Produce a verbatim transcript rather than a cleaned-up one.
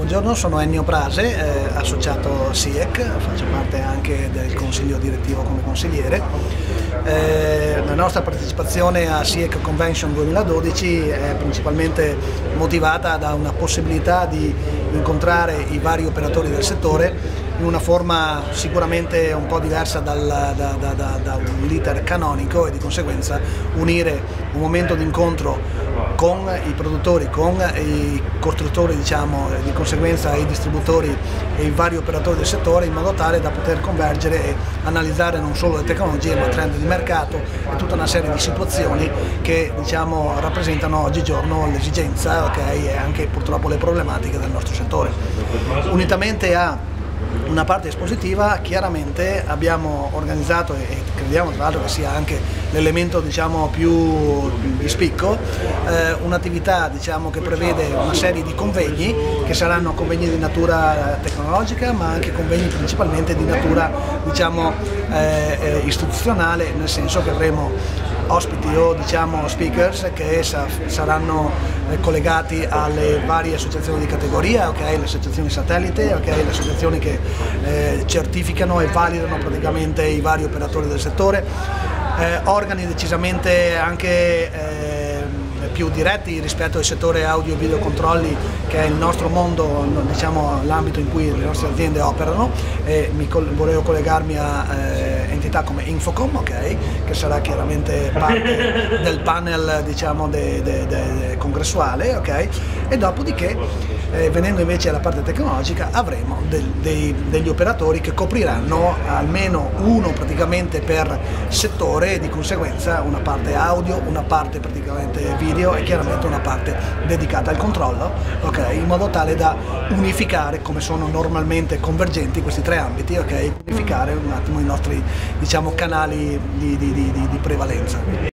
Buongiorno, sono Ennio Prase, eh, associato S I E C, faccio parte anche del consiglio direttivo come consigliere. Eh, la nostra partecipazione a S I E C Convention duemiladodici è principalmente motivata da una possibilità di incontrare i vari operatori del settore in una forma sicuramente un po' diversa dal, da, da, da, dall'iter canonico, e di conseguenza unire un momento di incontro con i produttori, con i costruttori, diciamo, di conseguenza i distributori e i vari operatori del settore, in modo tale da poter convergere e analizzare non solo le tecnologie ma trend di mercato e tutta una serie di situazioni che, diciamo, rappresentano oggigiorno l'esigenza, okay, e anche purtroppo le problematiche del nostro settore. Unitamente a una parte espositiva, chiaramente abbiamo organizzato, e crediamo tra l'altro che sia anche l'elemento, diciamo, più di spicco, eh, un'attività, diciamo, che prevede una serie di convegni che saranno convegni di natura tecnologica, ma anche convegni principalmente di natura, diciamo, eh, eh, istituzionale, nel senso che avremo ospiti o, diciamo, speakers che sa saranno eh, collegati alle varie associazioni di categoria, okay, le associazioni satellite, okay, le associazioni che eh, certificano e validano praticamente i vari operatori del settore, eh, organi decisamente anche eh, più diretti rispetto al settore audio e video controlli, che è il nostro mondo, diciamo, l'ambito in cui le nostre aziende operano, e mi volevo collegarmi a eh, entità come Infocom, okay, che sarà chiaramente parte del panel, diciamo, de, de, de congressuale, okay, e dopodiché eh, venendo invece alla parte tecnologica avremo del, dei, degli operatori che copriranno almeno uno praticamente per settore, e di conseguenza una parte audio, una parte praticamente video e chiaramente una parte dedicata al controllo, okay, in modo tale da unificare, come sono normalmente convergenti questi tre ambiti, okay, unificare un attimo i nostri, diciamo, canali di, di, di, di prevalenza.